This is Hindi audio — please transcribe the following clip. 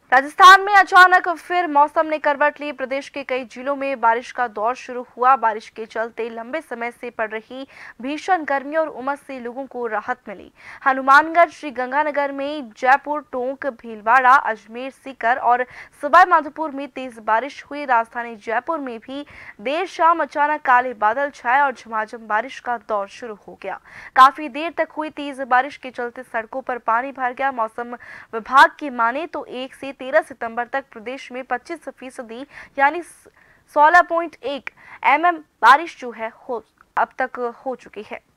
राजस्थान में अचानक फिर मौसम ने करवट ली। प्रदेश के कई जिलों में बारिश का दौर शुरू हुआ। बारिश के चलते लंबे समय से पड़ रही भीषण गर्मी और उमस से लोगों को राहत मिली। हनुमानगढ़, श्रीगंगानगर में, जयपुर, टोंक, भीलवाड़ा, अजमेर, सीकर और सवाई माधोपुर में तेज बारिश हुई। राजधानी जयपुर में भी देर शाम अचानक काले बादल छाए और झमाझम बारिश का दौर शुरू हो गया। काफी देर तक हुई तेज बारिश के चलते सड़कों पर पानी भर गया। मौसम विभाग की माने तो 1 से 13 सितंबर तक प्रदेश में 25% यानी 16.1 mm बारिश जो है अब तक हो चुकी है।